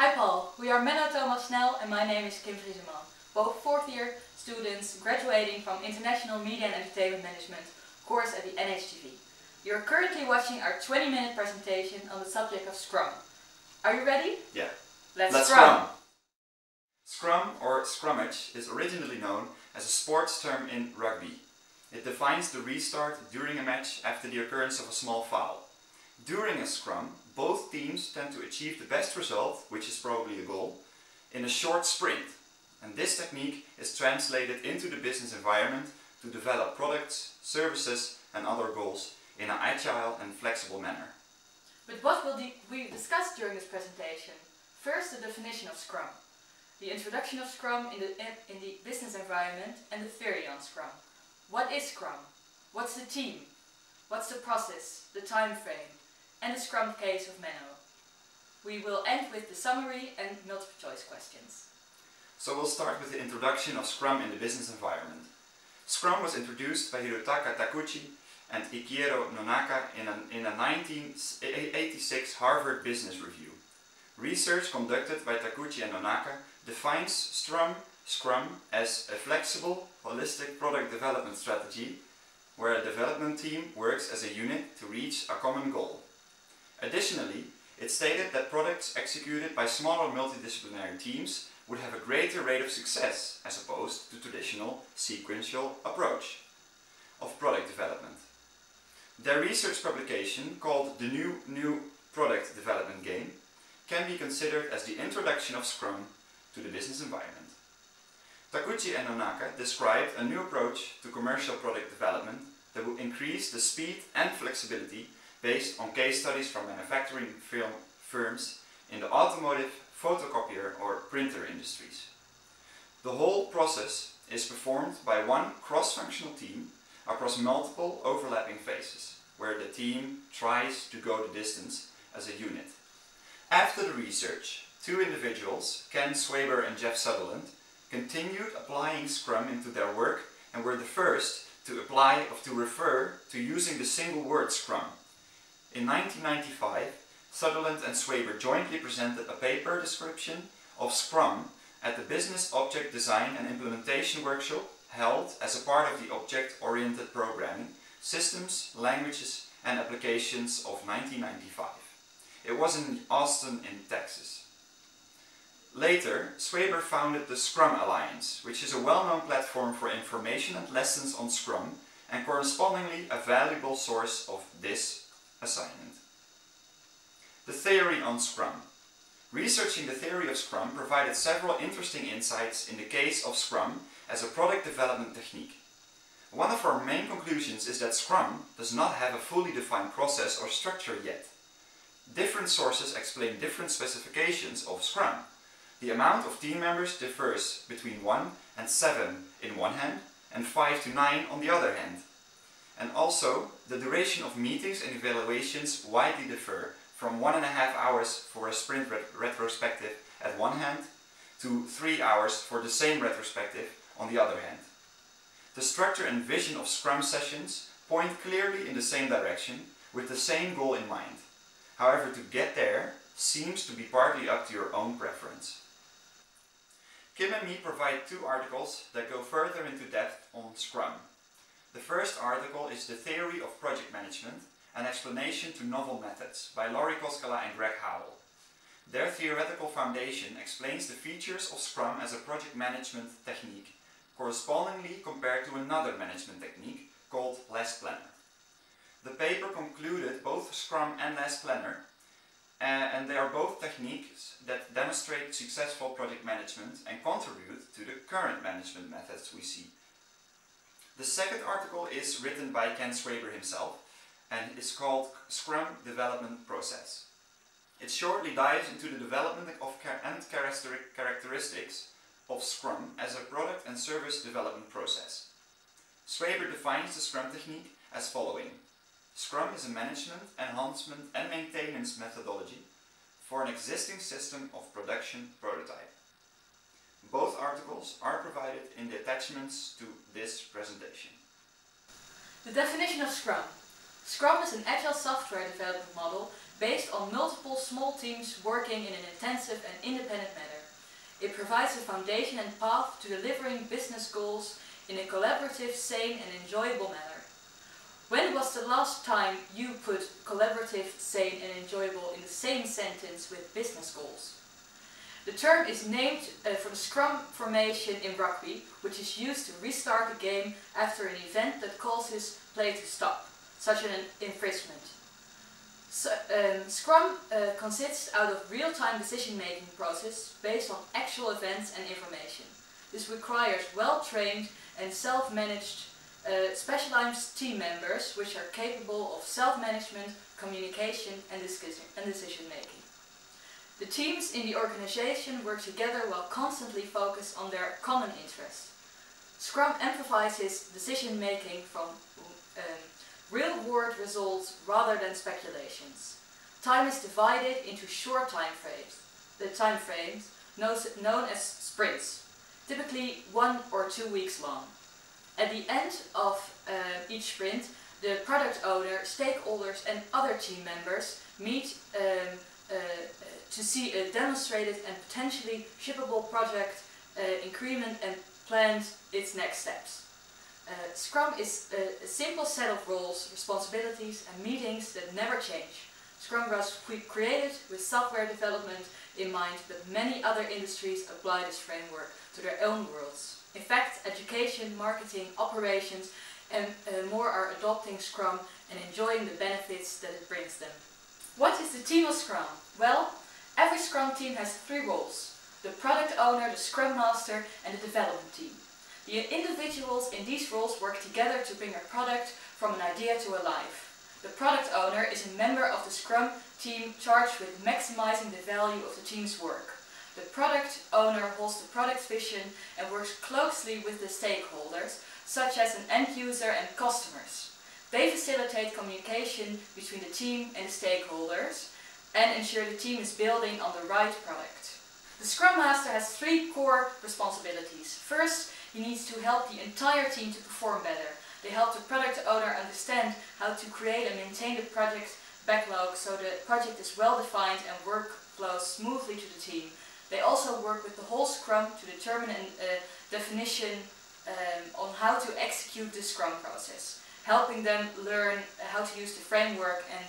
Hi Paul, we are Menno Thomas Snel and my name is Kim Vrieseman, both fourth year students graduating from International Media and Entertainment Management course at the NHTV. You are currently watching our 20-minute presentation on the subject of Scrum. Are you ready? Yeah. Let's scrum! Scrum or scrummage is originally known as a sports term in rugby. It defines the restart during a match after the occurrence of a small foul. During a scrum, both teams tend to achieve the best result, which is probably a goal, in a short sprint. And this technique is translated into the business environment to develop products, services and other goals in an agile and flexible manner. But what will we discuss during this presentation? First, the definition of Scrum, the introduction of Scrum in the business environment and the theory on Scrum. What is Scrum? What's the team? What's the process, the time frame, and the Scrum case of Menno? We will end with the summary and multiple choice questions. So we'll start with the introduction of Scrum in the business environment. Scrum was introduced by Hirotaka Takuchi and Ikiero Nonaka in a 1986 Harvard Business Review. Research conducted by Takuchi and Nonaka defines Scrum as a flexible, holistic product development strategy where a development team works as a unit to reach a common goal. Additionally, it stated that products executed by smaller multidisciplinary teams would have a greater rate of success as opposed to traditional sequential approach of product development. Their research publication, called The New Product Development Game, can be considered as the introduction of Scrum to the business environment. Takuchi and Nonaka described a new approach to commercial product development that will increase the speed and flexibility based on case studies from manufacturing firms in the automotive, photocopier or printer industries. The whole process is performed by one cross-functional team across multiple overlapping phases, where the team tries to go the distance as a unit. After the research, two individuals, Ken Swaber and Jeff Sutherland, continued applying Scrum into their work and were the first to refer to using the single word Scrum. In 1995, Sutherland and Swaber jointly presented a paper description of Scrum at the Business Object Design and Implementation Workshop held as a part of the Object-Oriented Programming, Systems, Languages and Applications of 1995. It was in Austin in Texas. Later, Swaber founded the Scrum Alliance, which is a well-known platform for information and lessons on Scrum and correspondingly a valuable source of this assignment. The theory on Scrum. Researching the theory of Scrum provided several interesting insights in the case of Scrum as a product development technique. One of our main conclusions is that Scrum does not have a fully defined process or structure yet. Different sources explain different specifications of Scrum. The amount of team members differs between 1 and 7 in one hand and 5 to 9 on the other hand. And also, the duration of meetings and evaluations widely differ from 1.5 hours for a sprint retrospective at one hand to 3 hours for the same retrospective on the other hand. The structure and vision of Scrum sessions point clearly in the same direction with the same goal in mind. However, to get there seems to be partly up to your own preference. Kim and me provide two articles that go further into depth on Scrum. The first article is The Theory of Project Management, an explanation to novel methods by Laurie Koskela and Greg Howell. Their theoretical foundation explains the features of Scrum as a project management technique, correspondingly compared to another management technique called Less Planner. The paper concluded both Scrum and Less Planner, and they are both techniques that demonstrate successful project management and contribute to the current management methods we see. The second article is written by Ken Swaber himself and is called Scrum Development Process. It shortly dives into the development of and characteristics of Scrum as a product and service development process. Swaber defines the Scrum technique as following. Scrum is a management, enhancement and maintenance methodology for an existing system of production prototype. Both articles are provided in the attachments to this presentation. The definition of Scrum. Scrum is an agile software development model based on multiple small teams working in an intensive and independent manner. It provides a foundation and path to delivering business goals in a collaborative, sane and enjoyable manner. When was the last time you put collaborative, sane and enjoyable in the same sentence with business goals? The term is named from the Scrum formation in rugby, which is used to restart a game after an event that causes play to stop, such as an infringement. So, Scrum consists out of real-time decision-making process based on actual events and information. This requires well-trained and self-managed specialized team members which are capable of self-management, communication and decision-making. The teams in the organization work together while constantly focused on their common interest. Scrum emphasizes decision-making from real-world results rather than speculations. Time is divided into short time frames, known as sprints, typically 1 or 2 weeks long. At the end of each sprint, the product owner, stakeholders and other team members meet to see a demonstrated and potentially shippable project increment and plan its next steps. Scrum is a simple set of roles, responsibilities and meetings that never change. Scrum was created with software development in mind, but many other industries apply this framework to their own worlds. In fact, education, marketing, operations and more are adopting Scrum and enjoying the benefits that it brings them. What is the team of Scrum? Well, every Scrum team has 3 roles: the product owner, the Scrum Master and the development team. The individuals in these roles work together to bring a product from an idea to a life. The product owner is a member of the Scrum team charged with maximizing the value of the team's work. The product owner holds the product vision and works closely with the stakeholders, such as an end user and customers. They facilitate communication between the team and the stakeholders and ensure the team is building on the right product. The Scrum Master has 3 core responsibilities. First, he needs to help the entire team to perform better. They help the product owner understand how to create and maintain the project backlog so the project is well defined and work flows smoothly to the team. They also work with the whole Scrum to determine a definition on how to execute the Scrum process, helping them learn how to use the framework and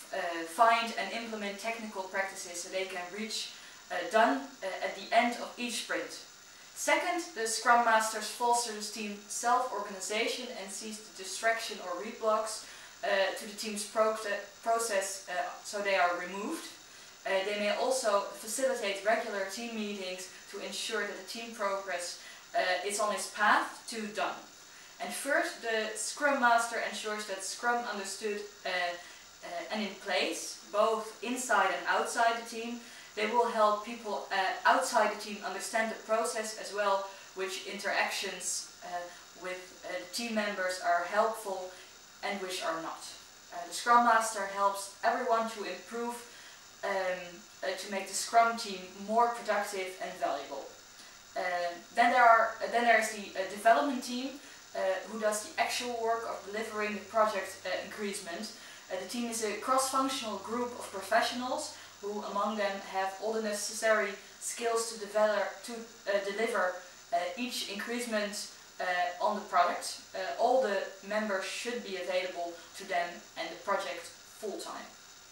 find and implement technical practices so they can reach done at the end of each sprint. Second, the Scrum Master fosters team self-organization and sees the distraction or roadblocks to the team's process so they are removed. They may also facilitate regular team meetings to ensure that the team progress is on its path to done. And third, the Scrum Master ensures that Scrum understood and in place, both inside and outside the team. They will help people outside the team understand the process as well, which interactions with team members are helpful and which are not. The Scrum Master helps everyone to improve to make the Scrum team more productive and valuable. Then there is the development team who does the actual work of delivering the project increment. The team is a cross-functional group of professionals who among them have all the necessary skills to deliver each increment on the product. All the members should be available to them and the project full-time.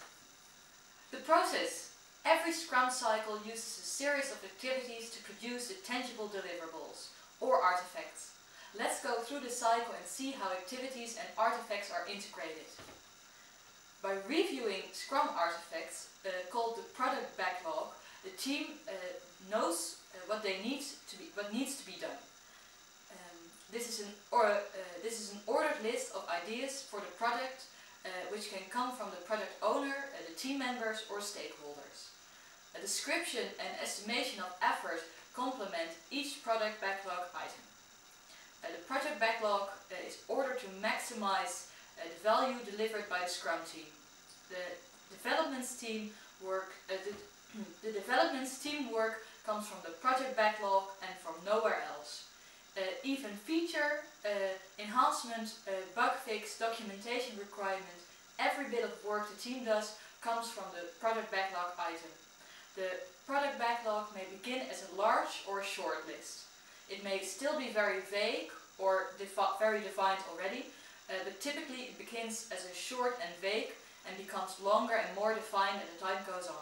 The process. Every Scrum cycle uses a series of activities to produce the tangible deliverables, or artifacts. Let's go through the cycle and see how activities and artifacts are integrated. By reviewing Scrum artifacts, called the product backlog, the team knows what needs to be done. This is an ordered list of ideas for the product, which can come from the product owner, the team members or stakeholders. A description and estimation of effort complement each product backlog item. The project backlog is ordered to maximize the value delivered by the Scrum team. The development team work comes from the project backlog and from nowhere else. Even feature, enhancement, bug fix, documentation requirement, every bit of work the team does comes from the product backlog item. The product backlog may begin as a large or a short list. It may still be very vague or very defined already, but typically it begins as a short and vague and becomes longer and more defined as the time goes on.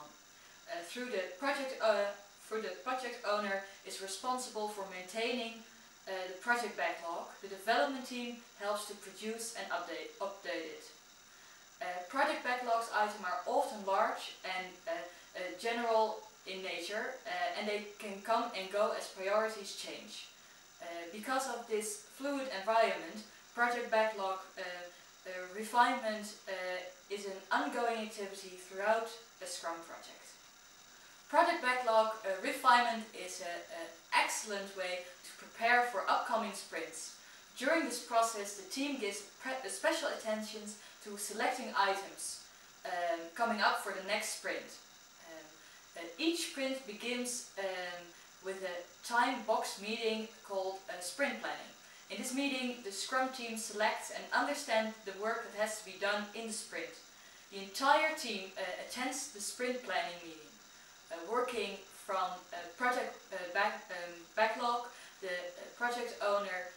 The project owner is responsible for maintaining the project backlog. The development team helps to produce and update it. Project backlogs items are often large and general in nature, and they can come and go as priorities change. Because of this fluid environment, project backlog refinement is an ongoing activity throughout a Scrum project. Project backlog refinement is an excellent way to prepare for upcoming sprints. During this process, the team gives special attention to selecting items coming up for the next sprint. Each sprint begins with a time-boxed meeting called sprint planning. In this meeting, the Scrum team selects and understands the work that has to be done in the sprint. The entire team attends the sprint planning meeting. Working from project backlog, the project owner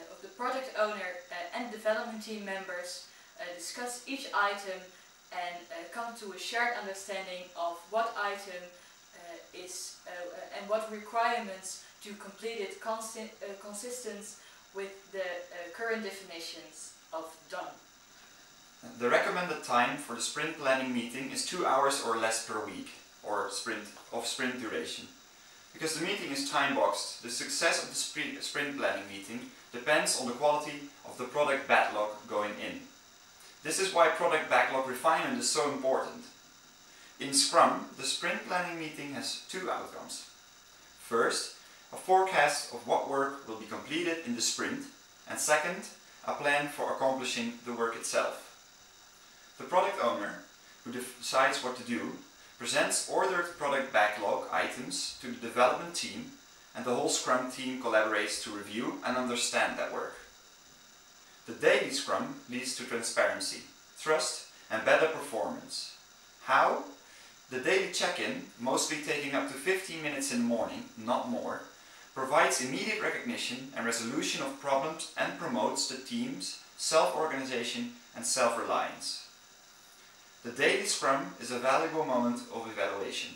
and development team members discuss each item and come to a shared understanding of what item is and what requirements to complete it consistent with the current definitions of done. The recommended time for the sprint planning meeting is 2 hours or less per week, or sprint duration. Because the meeting is time-boxed, the success of the sprint planning meeting depends on the quality of the product backlog going in. This is why product backlog refinement is so important. In Scrum, the sprint planning meeting has 2 outcomes. First, a forecast of what work will be completed in the sprint, and second, a plan for accomplishing the work itself. The product owner, who decides what to do, presents ordered product backlog items to the development team, and the whole Scrum team collaborates to review and understand that work. The daily Scrum leads to transparency, trust and better performance. How? The daily check-in, mostly taking up to 15 minutes in the morning, not more, provides immediate recognition and resolution of problems and promotes the team's self-organization and self-reliance. The daily Scrum is a valuable moment of evaluation.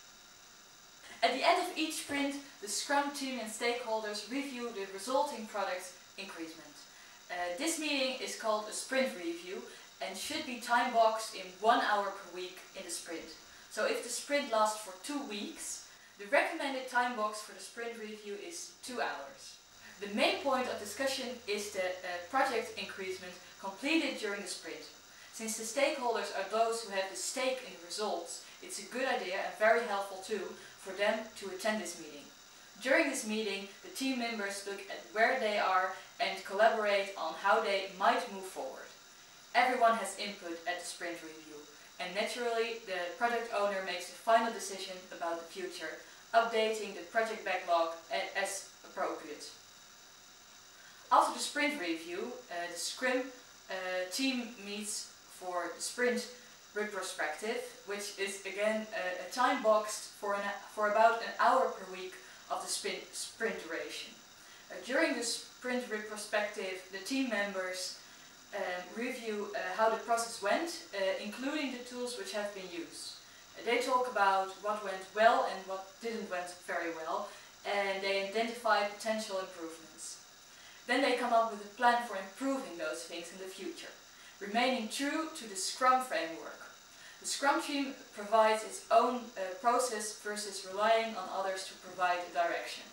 At the end of each sprint, the Scrum team and stakeholders review the resulting product increment. This meeting is called a sprint review and should be time-boxed in 1 hour per week in the sprint. So if the sprint lasts for 2 weeks, the recommended time box for the sprint review is 2 hours. The main point of discussion is the project increment completed during the sprint. Since the stakeholders are those who have the stake in the results, it's a good idea and very helpful too for them to attend this meeting. During this meeting, the team members look at where they are and collaborate on how they might move forward. Everyone has input at the sprint review, and naturally the project owner makes the final decision about the future, updating the project backlog as appropriate. After the sprint review, the Scrum team meets for the sprint retrospective, which is again a time boxed for about an hour per week of the sprint duration. During the sprint retrospective, the team members review how the process went, including the tools which have been used. They talk about what went well and what didn't went very well, and they identify potential improvements. Then they come up with a plan for improving those things in the future, remaining true to the Scrum framework. The Scrum team provides its own process versus relying on others to provide a direction.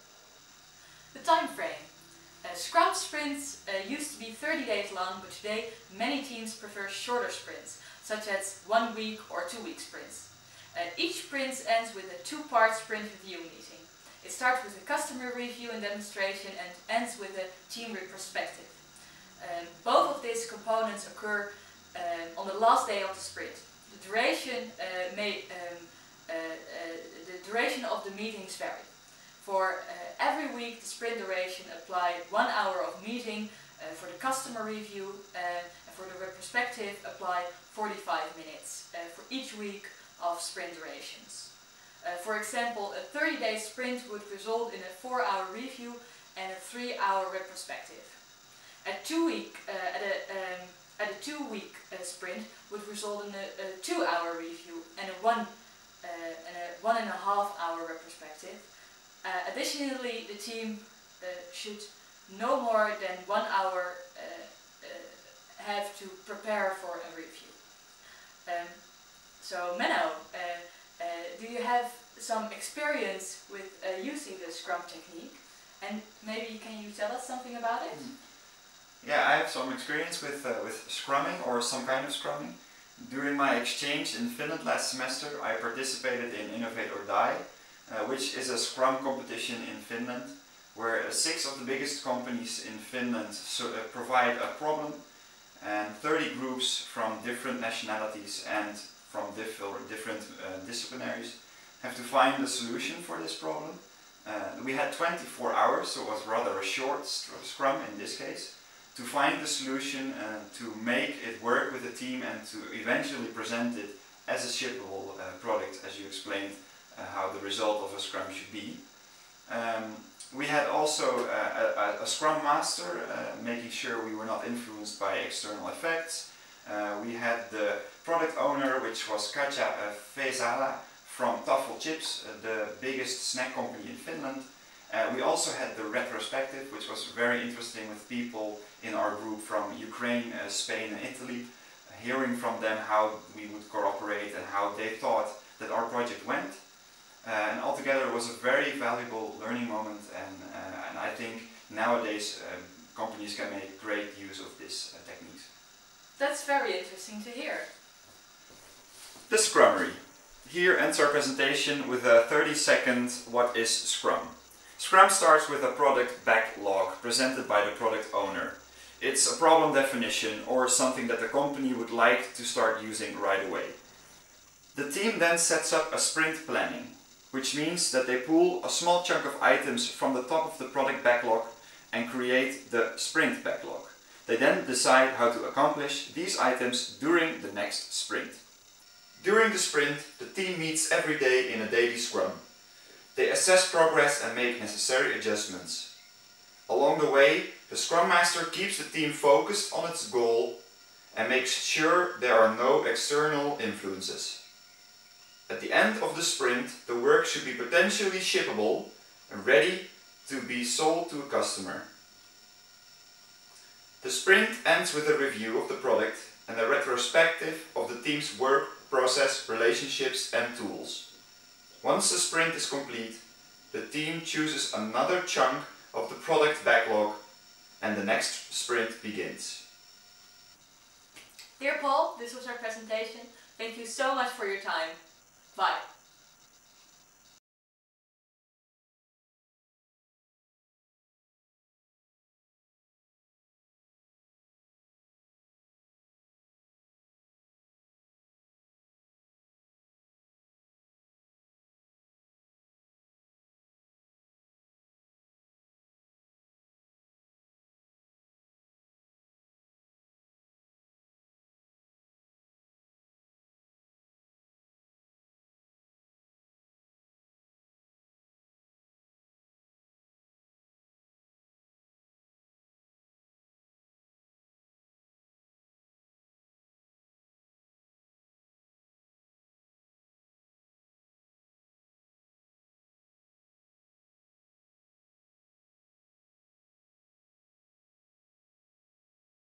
The time frame. Scrum sprints used to be 30 days long, but today many teams prefer shorter sprints, such as 1 week or 2 week sprints. Each sprint ends with a 2-part sprint review meeting. It starts with a customer review and demonstration and ends with a team retrospective. Both of these components occur on the last day of the sprint. The duration of the meetings vary. For every week, the sprint duration apply 1 hour of meeting for the customer review, and for the retrospective, apply 45 minutes for each week of sprint durations. For example, a 30-day sprint would result in a 4-hour review and a 3-hour retrospective. A 2-week sprint would result in a 2-hour review and a 1.5-hour retrospective. Additionally, the team should no more than 1 hour have to prepare for a review. So Menno, do you have some experience with using the Scrum technique? And maybe can you tell us something about it? Yeah, I have some experience with scrumming, or some kind of scrumming. During my exchange in Finland last semester, I participated in Innovate or Die, which is a Scrum competition in Finland, where 6 of the biggest companies in Finland provide a problem, and 30 groups from different nationalities and from different disciplinaries have to find a solution for this problem. We had 24 hours, so it was rather a short scrum in this case, to find the solution and to make it work with the team and to eventually present it as a shippable product, as you explained how the result of a scrum should be. We had also a Scrum Master, making sure we were not influenced by external effects. We had the product owner, which was Katja Vesala from Tafel Chips, the biggest snack company in Finland. We also had the retrospective, which was very interesting, with people in our group from Ukraine, Spain and Italy, hearing from them how we would cooperate and how they thought that our project went. And altogether it was a very valuable learning moment, and I think nowadays companies can make great use of this techniques. That's very interesting to hear. The Scrummery. Here ends our presentation with a 30-second what is Scrum. Scrum starts with a product backlog presented by the product owner. It's a problem definition or something that the company would like to start using right away. The team then sets up a sprint planning, which means that they pull a small chunk of items from the top of the product backlog and create the sprint backlog. They then decide how to accomplish these items during the next sprint. During the sprint, the team meets every day in a daily scrum. They assess progress and make necessary adjustments. Along the way, the Scrum Master keeps the team focused on its goal and makes sure there are no external influences. At the end of the sprint, the work should be potentially shippable and ready to be sold to a customer. The sprint ends with a review of the product and a retrospective of the team's work, process, relationships and tools. Once the sprint is complete, the team chooses another chunk of the product backlog and the next sprint begins. Dear Paul, this was our presentation. Thank you so much for your time.